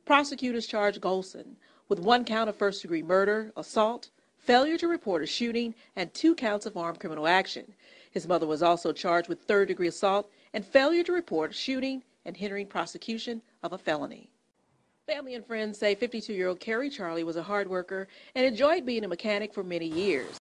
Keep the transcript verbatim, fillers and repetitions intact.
Prosecutors charged Golson with one count of first-degree murder, assault, failure to report a shooting, and two counts of armed criminal action. His mother was also charged with third-degree assault and failure to report a shooting and hindering prosecution of a felony. Family and friends say fifty-two-year-old Kerry Charlie was a hard worker and enjoyed being a mechanic for many years.